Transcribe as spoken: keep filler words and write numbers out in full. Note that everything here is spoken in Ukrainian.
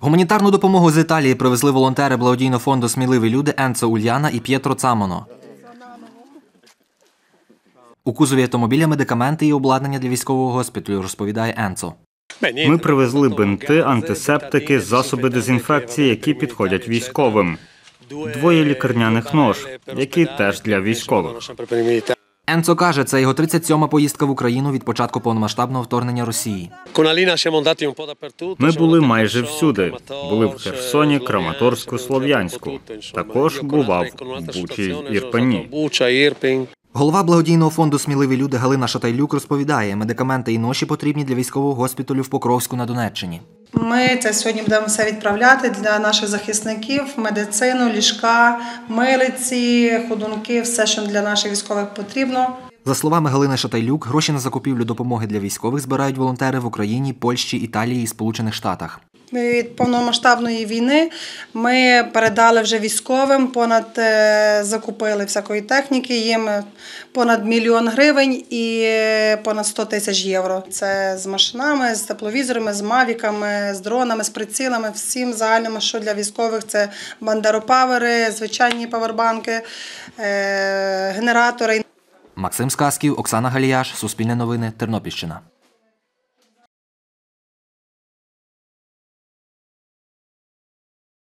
Гуманітарну допомогу з Італії привезли волонтери благодійного фонду «Сміливі люди» Енцо Ульяна і П'єтро Цамоно. У кузові автомобіля медикаменти і обладнання для військового госпіталю, розповідає Енцо. Ми привезли бинти, антисептики, засоби дезінфекції, які підходять військовим. Двоє лікарняних нож, які теж для військових. Енцо каже, це його тридцять сьома поїздка в Україну від початку повномасштабного вторгнення Росії. Ми були майже всюди. Були в Херсоні, Краматорську, Слов'янську. Також бував в Бучі, Ірпені. Голова благодійного фонду «Сміливі люди» Галина Шатайлюк розповідає, медикаменти і ноші потрібні для військового госпіталю в Покровську на Донеччині. Ми це сьогодні будемо все відправляти для наших захисників, медицину, ліжка, милиці, ходунки, все, що для наших військових потрібно. За словами Галини Шатайлюк, гроші на закупівлю допомоги для військових збирають волонтери в Україні, Польщі, Італії і Сполучених Штатах. Від повномасштабної війни ми передали вже військовим, понад закупили всякої техніки, їм понад мільйон гривень і понад сто тисяч євро. Це з машинами, з тепловізорами, з мавіками, з дронами, з прицілами, всім загальним, що для військових це бандеропавери, звичайні павербанки, генератори. Максим Сказків, Оксана Галіяш, Суспільне новини, Тернопільщина.